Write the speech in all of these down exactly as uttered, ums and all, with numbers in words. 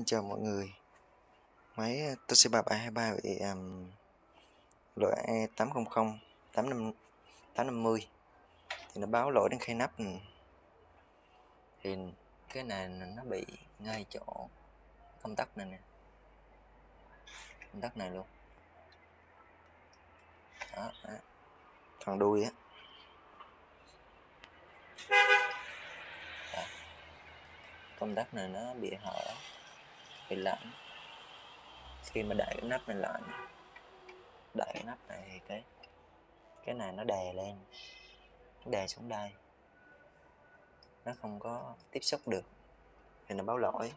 Xin chào mọi người. Máy Toshiba bảy hai ba bị um, lỗi E tám trăm tám năm tám năm mươi thì nó báo lỗi đến khay nắp. Thì cái này nó bị ngay chỗ công tắc này nè, công tắc này luôn đó, đó. Phần đuôi á, công tắc này nó bị hở, bị lạnh. Khi mà đẩy cái nắp này lại, đẩy cái nắp này thì cái cái này nó đè lên, nó đè xuống đây, nó không có tiếp xúc được thì nó báo lỗi.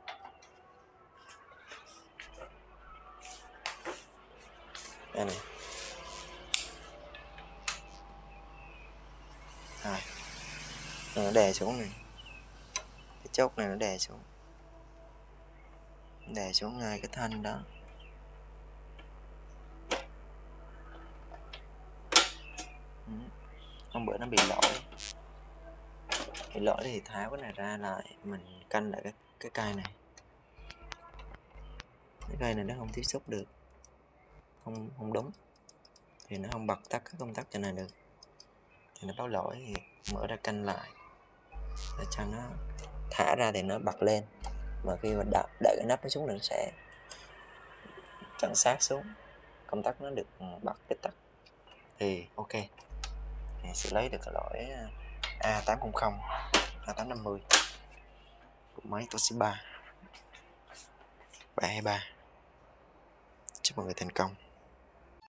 Đây này, à, nó đè xuống này, cái chốt này nó đè xuống, đè xuống ngay cái thanh đó. Hôm bữa nó bị lỗi, bị lỗi thì tháo cái này ra lại, mình canh lại cái cái cây này, cái cây này nó không tiếp xúc được, không không đúng thì nó không bật tắt cái công tắc cho này được, thì nó báo lỗi. Thì mở ra canh lại để cho nó thả ra thì nó bật lên, mà khi mà đợi, đợi cái nắp nó xuống nó sẽ chặn sát xuống, công tắc nó được bật cái tắt thì ok, thì sẽ lấy được cái lỗi A tám trăm A tám năm mươi của máy Toshiba bảy hai ba. Chúc mọi người thành công.